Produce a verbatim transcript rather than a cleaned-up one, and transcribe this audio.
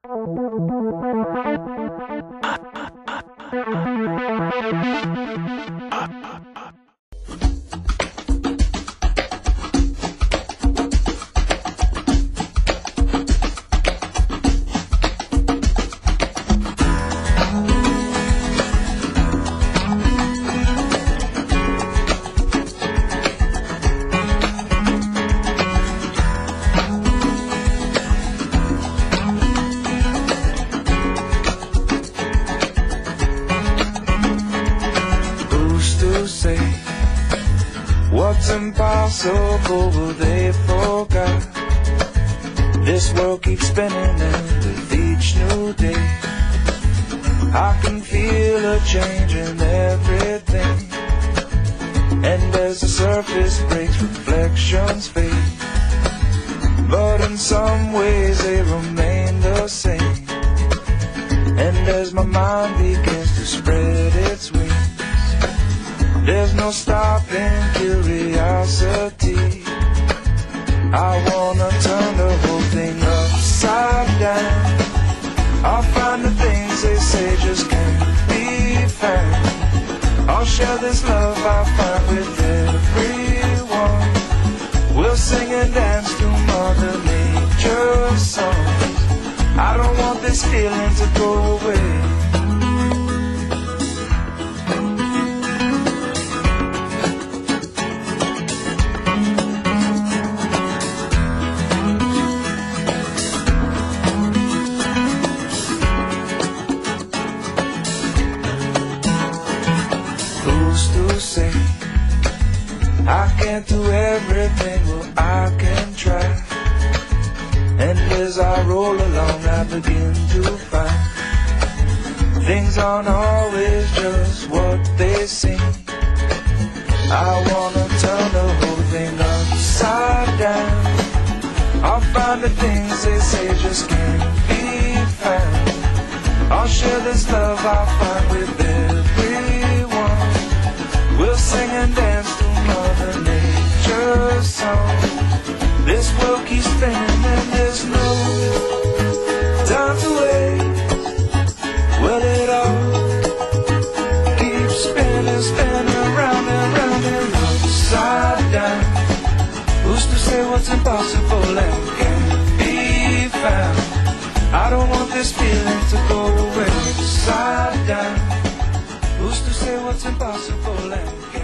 Say what's impossible, but they forgot. This world keeps spinning, and with each new day I can feel a change in everything. And as the surface breaks, reflections fade, but in some ways they remain the same. And as my mind begins to spread its wings, there's no stopping curiosity. I wanna turn the whole thing upside down. I'll find the things they say just can't be found. I'll share this love I find with everyone. We'll sing and dance to Mother Nature's songs. I don't want this feeling to go away. To say I can't do everything, well I can try. And as I roll along I begin to find things aren't always just what they seem. I wanna turn the whole thing upside down. I'll find the things they say just can't be found. I'll share this love I find with everyone. We'll sing and dance to Mother Nature's song. This world keeps spinning and there's no time to wait. Well, it all keeps spinning, spinning round and round and upside down. Who's to say what's impossible and can't be found? I don't want this feeling to go away. Upside down. Who's to say what's impossible and can't